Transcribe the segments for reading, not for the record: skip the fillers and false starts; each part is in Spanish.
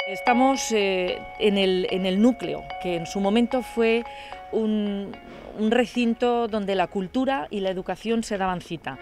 Estamos en el núcleo, que en su momento fue un recinto donde la cultura y la educación se daban cita.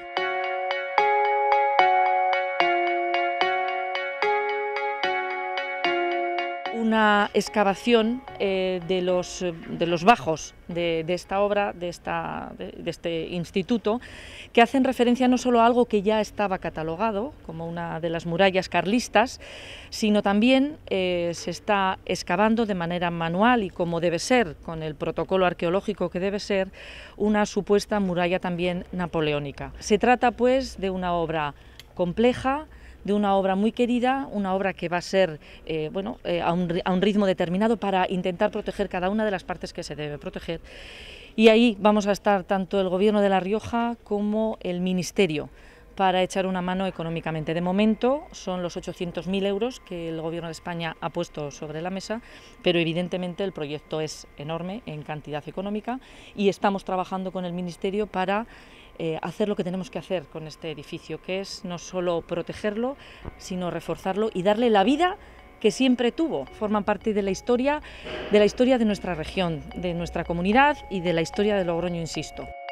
Una excavación de los bajos de esta obra, de este instituto, que hacen referencia no solo a algo que ya estaba catalogado como una de las murallas carlistas, sino también se está excavando de manera manual y como debe ser, con el protocolo arqueológico que debe ser, una supuesta muralla también napoleónica. Se trata pues de una obra compleja, de una obra muy querida, una obra que va a ser a un ritmo determinado para intentar proteger cada una de las partes que se debe proteger. Y ahí vamos a estar tanto el Gobierno de La Rioja como el Ministerio para echar una mano económicamente. De momento son los 800.000 euros que el Gobierno de España ha puesto sobre la mesa, pero evidentemente el proyecto es enorme en cantidad económica y estamos trabajando con el Ministerio para hacer lo que tenemos que hacer con este edificio, que es no solo protegerlo, sino reforzarlo y darle la vida que siempre tuvo. Forman parte de la historia de nuestra región, de nuestra comunidad y de la historia de Logroño, insisto.